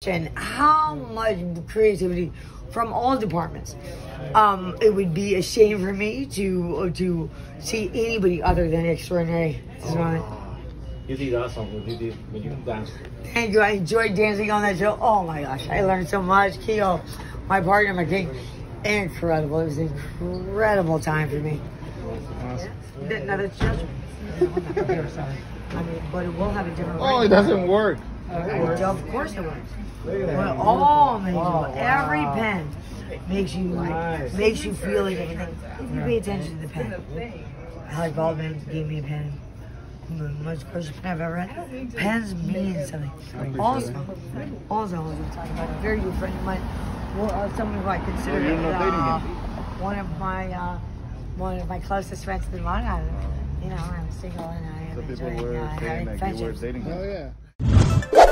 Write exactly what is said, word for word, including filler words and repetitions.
question how much creativity from all departments. Um, it would be a shame for me to to see anybody other than extraordinary. You did awesome when you did when you danced. Thank you. I enjoyed dancing on that show. Oh my gosh, I learned so much. Keo, my partner, my king, incredible. It was an incredible time for me. Awesome. Yeah. No, that's just. I mean, but it will have a different. Oh, it doesn't work. Uh, of course it works. Well, all amazing. Wow. Every pen makes you nice. makes you feel like everything. If you pay attention to the pen. Alec Baldwin gave me a pen. The most precious pen I've ever had. Pens mean something. Also, also, I was talking about a very good friend of mine, well, uh, someone who I consider uh, one of my uh, one of my closest friends to the Long Island. You know, I'm single and I am So enjoying people were uh, saying having like friendships. you were dating him. Oh yeah.